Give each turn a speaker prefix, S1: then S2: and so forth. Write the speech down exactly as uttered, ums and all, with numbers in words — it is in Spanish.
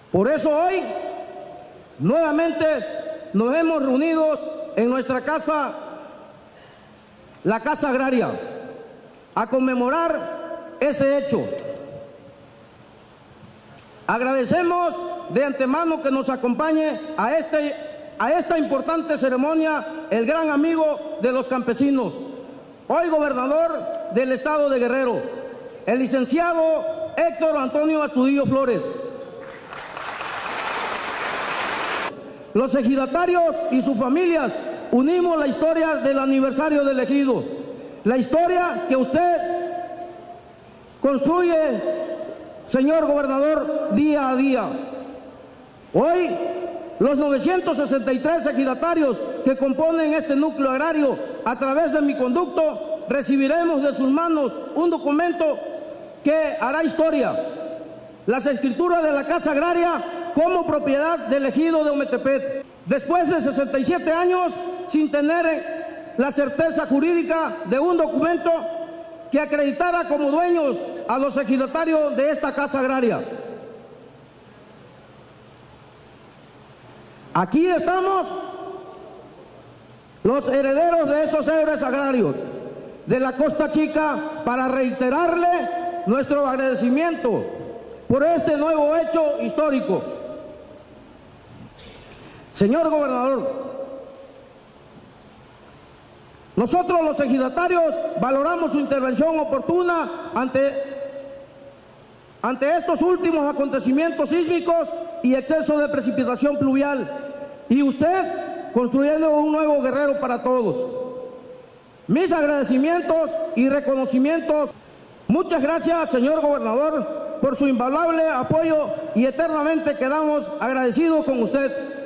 S1: Por eso hoy, nuevamente, nos hemos reunido en nuestra casa, la Casa Agraria, a conmemorar ese hecho. Agradecemos de antemano que nos acompañe a, este, a esta importante ceremonia el gran amigo de los campesinos, hoy gobernador del estado de Guerrero, el licenciado Héctor Antonio Astudillo Flores. Los ejidatarios y sus familias unimos la historia del aniversario del ejido, la historia que usted construye, señor gobernador, día a día. Hoy, los novecientos sesenta y tres ejidatarios que componen este núcleo agrario, a través de mi conducto, recibiremos de sus manos un documento que hará historia: las escrituras de la Casa Agraria como propiedad del ejido de Ometepec. Después de sesenta y siete años sin tener la certeza jurídica de un documento que acreditara como dueños a los ejidatarios de esta Casa Agraria. Aquí estamos los herederos de esos héroes agrarios de la Costa Chica para reiterarle nuestro agradecimiento por este nuevo hecho histórico. Señor gobernador, nosotros los ejidatarios valoramos su intervención oportuna ante, ante estos últimos acontecimientos sísmicos y exceso de precipitación pluvial, y usted construyendo un nuevo Guerrero para todos. Mis agradecimientos y reconocimientos. Muchas gracias, señor gobernador, por su invaluable apoyo, y eternamente quedamos agradecidos con usted.